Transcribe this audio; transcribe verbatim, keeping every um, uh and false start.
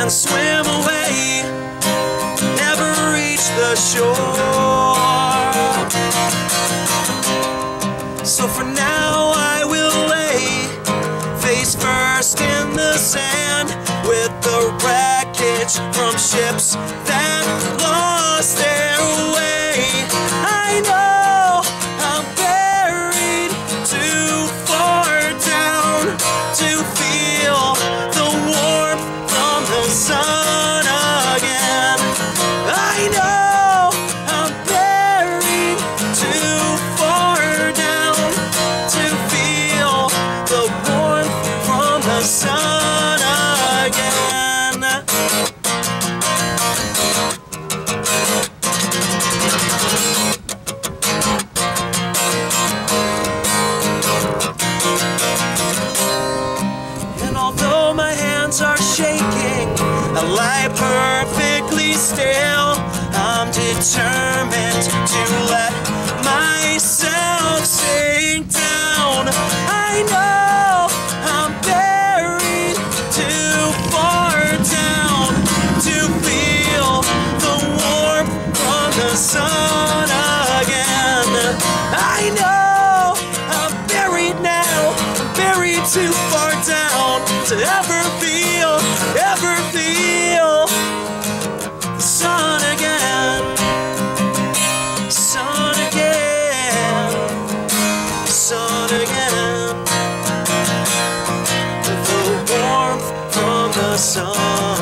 and swim away, never reach the shore. So for now I will lay face first in the sand, with the wreckage from ships that lost their way. I know I'm buried too far down to feel the warmth from the sun again. I know I'm buried too far down to feel the warmth from the sun again. And although my hands are shaking, I lie perfectly still, I'm determined to let myself sink down. I know I'm buried too far down to feel the warmth from the sun again. I know I'm buried now, I'm buried too far down to ever feel, ever feel the sun again. Sun again, sun again, with the warmth from the sun.